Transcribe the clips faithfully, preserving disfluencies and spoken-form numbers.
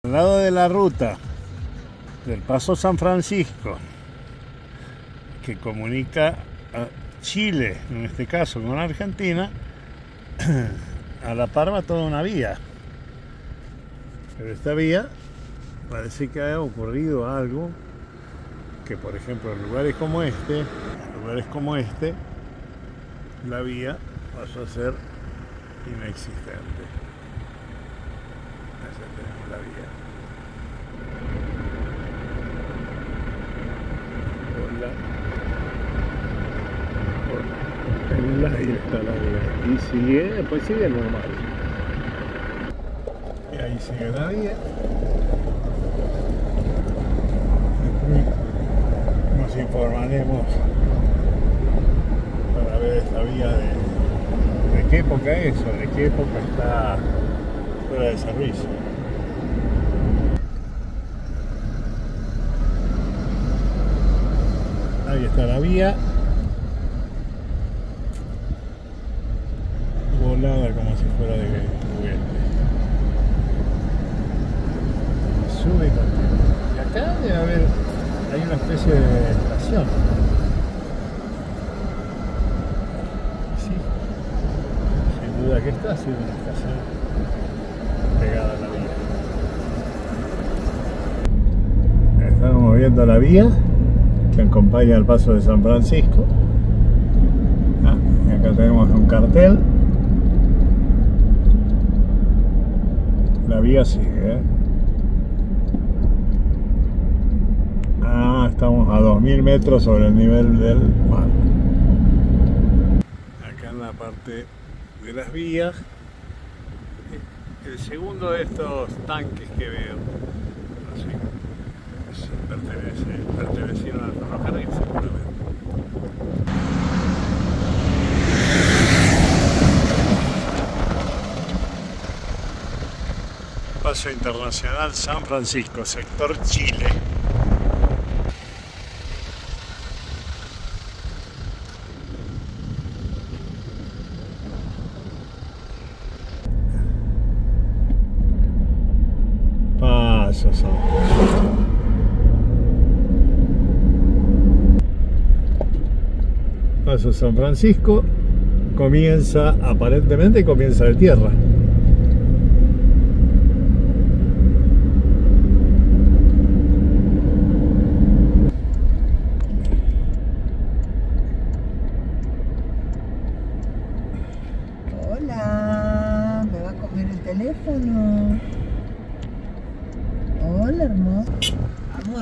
Al lado de la ruta del Paso San Francisco, que comunica a Chile, en este caso con Argentina, a la par va toda una vía. Pero esta vía parece que ha ocurrido algo que, por ejemplo, en lugares como este, en lugares como este, la vía pasó a ser inexistente. Allá tenemos la vía. Hola. En el aire está la vía. Y sigue, pues sigue normal. Y ahí sigue la vía. Nos informaremos para ver esta vía de, de qué época es o de qué época está fuera de servicio. Ahí está la vía, volada como si fuera de juguete. Sube y continúa. Y acá debe haber, hay una especie de estación. Sí, sin duda que está haciendo una estación pegada a la vía. Estamos viendo la vía que acompaña al Paso de San Francisco. Ah, y acá tenemos un cartel. La vía sigue, ¿eh? Ah, estamos a dos mil metros sobre el nivel del mar. Acá en la parte de las vías, el segundo de estos tanques que veo, no sé, pertenece, pertenecieron al ferrocarril seguramente. Paso Internacional San Francisco, sector Chile. Paso San Francisco. Paso San Francisco comienza, aparentemente comienza de tierra. Hola, ¿me va a comer el teléfono? Hola, hermoso. Amor.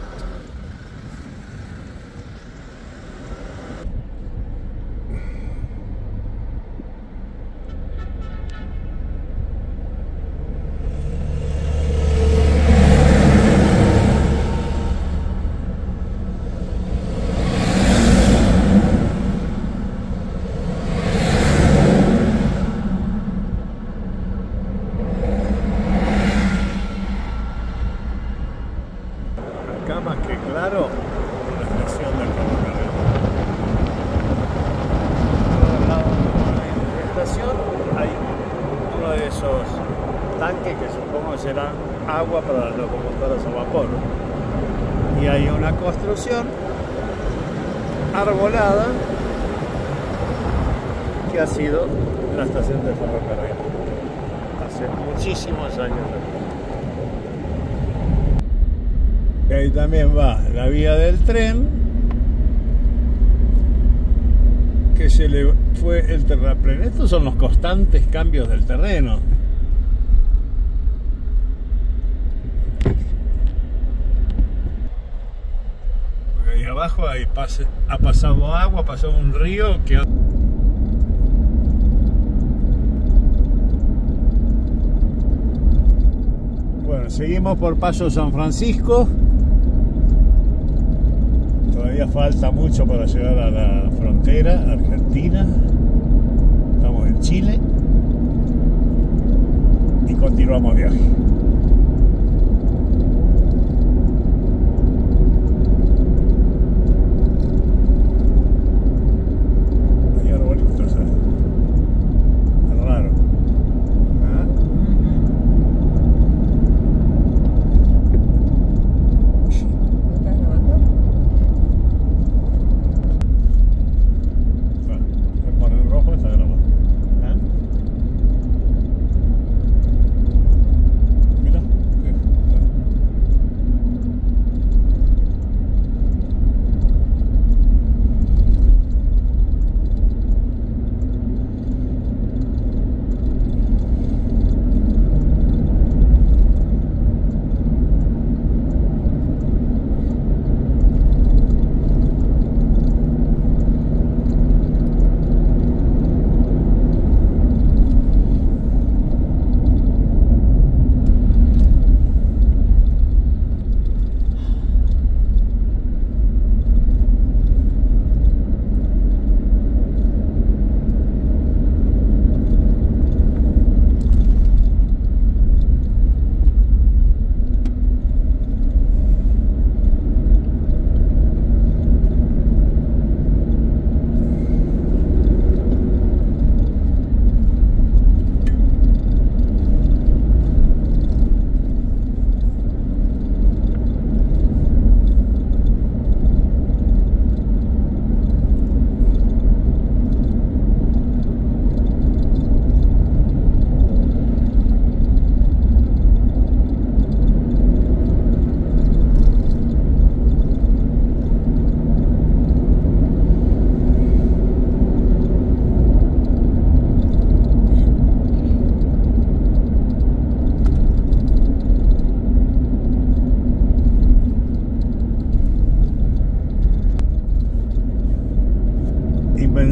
Acá más que claro, la estación del ferrocarril. Al lado de la estación hay uno de esos tanques que supongo que serán agua para las locomotoras a vapor. Y hay una construcción arbolada que ha sido la estación del ferrocarril hace muchísimos años. Y ahí también va la vía del tren, que se le fue el terraplén. Estos son los constantes cambios del terreno. Porque ahí abajo ahí pase, ha pasado agua, ha pasado un río que... Bueno, seguimos por Paso San Francisco. Todavía falta mucho para llegar a la frontera argentina. Estamos en Chile y continuamos viaje. Hay arbolitos, ¿eh? Es raro. ¿Ah?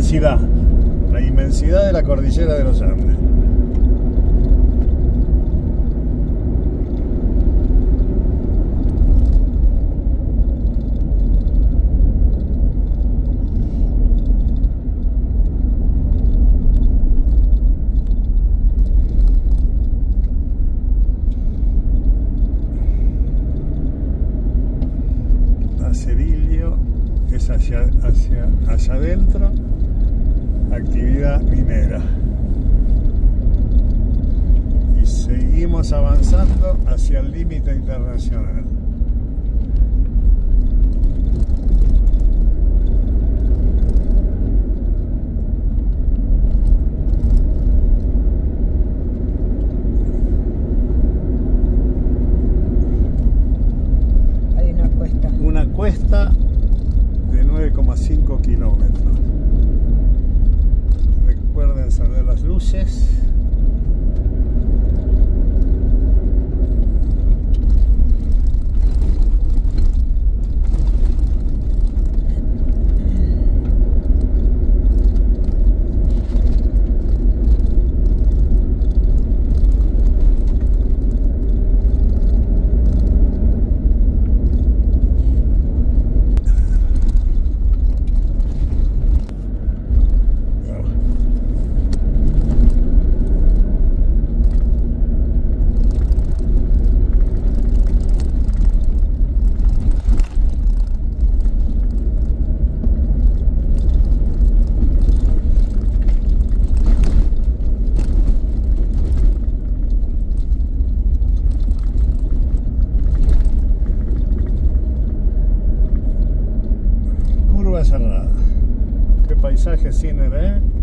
inmensidad, la inmensidad de la cordillera de los Andes. Cerillio es hacia, hacia, hacia adentro, actividad minera. Y seguimos avanzando hacia el límite internacional. Una cuesta de nueve coma cinco kilómetros. Recuerden encender las luces. Cerrada. Qué paisaje, Ciner, ¿eh?